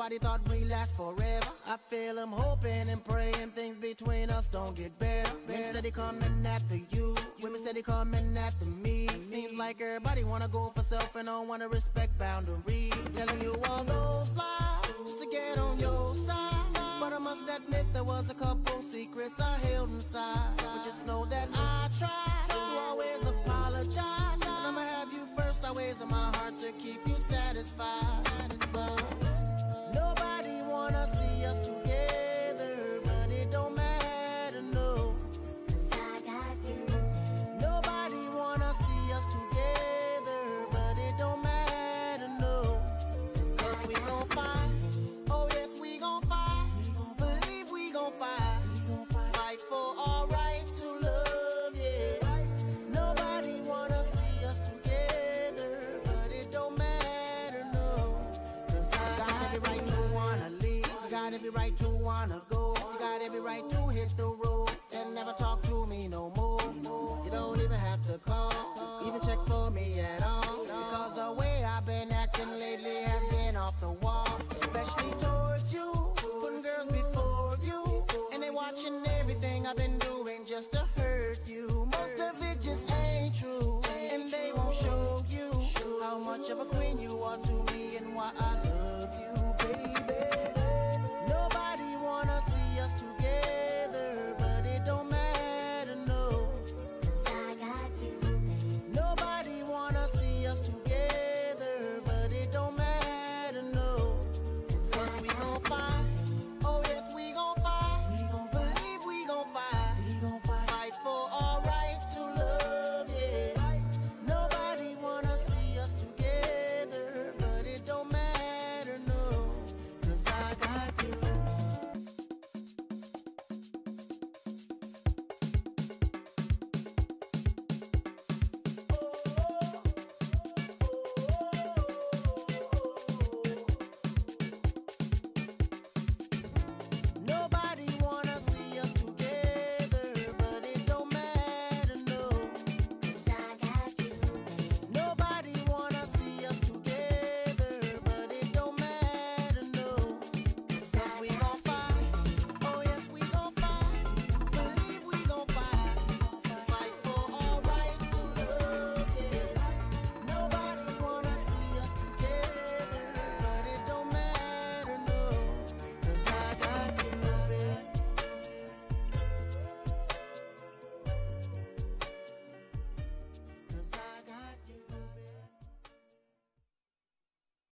Nobody thought we'd last forever. I feel I'm hoping and praying things between us don't get better. Men steady coming after you, women steady coming after me. Seems like everybody wanna go for self and don't wanna respect boundaries. Telling you all those lies just to get on your side, but I must admit there was a couple secrets I held inside. But just know that I try to always apologize, and I'ma have you first always in my heart to keep you satisfied. But nobody wanna see us together, but it don't matter, no, 'cause I got you. Nobody wanna see us together, but it don't matter, no, 'cause we gon' fight. Oh yes, we gon' fight. Believe we gon' fight. Fight for our right to love, yeah. Nobody wanna see us together, but it don't matter, no, 'cause I got every right to wanna leave. You got every right to wanna go. You got every right to hit the